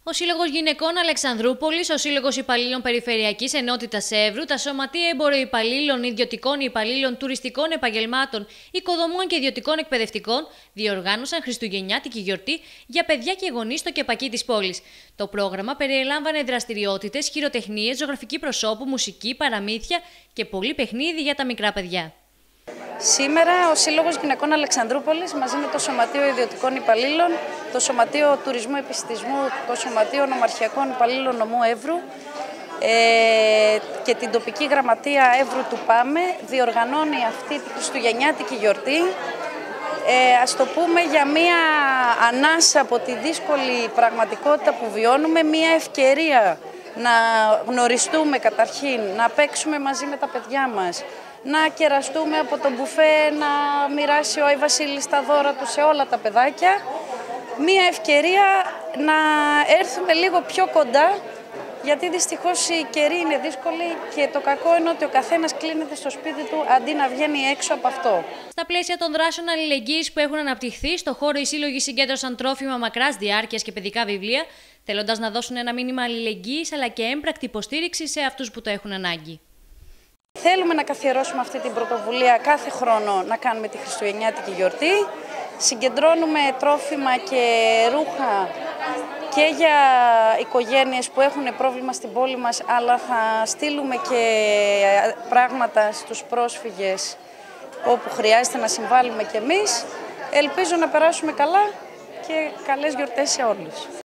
Ο Σύλλογος Γυναικών Αλεξανδρούπολης, ο Σύλλογος Υπαλλήλων Περιφερειακής Ενότητας Εύρου, τα Σωματεία Εμποροϊπαλλήλων, Ιδιωτικών Υπαλλήλων, Τουριστικών Επαγγελμάτων, Οικοδομών και Ιδιωτικών Εκπαιδευτικών διοργάνωσαν χριστουγεννιάτικη γιορτή για παιδιά και γονείς στο Κεπακί της πόλης. Το πρόγραμμα περιέλαμβανε δραστηριότητες, χειροτεχνίες, ζωγραφική προσώπου, μουσική, παραμύθια και πολύ παιχνίδι για τα μικρά παιδιά. Σήμερα ο Σύλλογος Γυναικών Αλεξανδρούπολης μαζί με το Σωματείο Ιδιωτικών Υπαλλήλων, το Σωματείο Τουρισμού Επιστημισμού, το Σωματείο Νομαρχιακών Υπαλλήλων Νομού Εύρου και την τοπική γραμματεία Εύρου του ΠΑΜΕ διοργανώνει αυτή τη χριστουγεννιάτικη γιορτή. Ας το πούμε για μία ανάσα από τη δύσκολη πραγματικότητα που βιώνουμε, μία ευκαιρία να γνωριστούμε καταρχήν, να παίξουμε μαζί με τα παιδιά μας, να κεραστούμε από το μπουφέ, να μοιράσει ο Άι Βασίλης τα δώρα του σε όλα τα παιδάκια. Μία ευκαιρία να έρθουμε λίγο πιο κοντά, γιατί δυστυχώς η καιρή είναι δύσκολη και το κακό είναι ότι ο καθένας κλείνεται στο σπίτι του αντί να βγαίνει έξω από αυτό. Στα πλαίσια των δράσεων αλληλεγγύης που έχουν αναπτυχθεί, στο χώρο οι σύλλογοι συγκέντρωσαν τρόφιμα μακράς διάρκειας και παιδικά βιβλία, θέλοντας να δώσουν ένα μήνυμα αλληλεγγύης αλλά και έμπρακτη υποστήριξη σε αυτούς που το έχουν ανάγκη. Θέλουμε να καθιερώσουμε αυτή την πρωτοβουλία κάθε χρόνο να κάνουμε τη χριστουγεννιάτικη γιορτή. Συγκεντρώνουμε τρόφιμα και ρούχα και για οικογένειες που έχουν πρόβλημα στην πόλη μας, αλλά θα στείλουμε και πράγματα στους πρόσφυγες όπου χρειάζεται να συμβάλλουμε κι εμείς. Ελπίζω να περάσουμε καλά και καλές γιορτές σε όλους.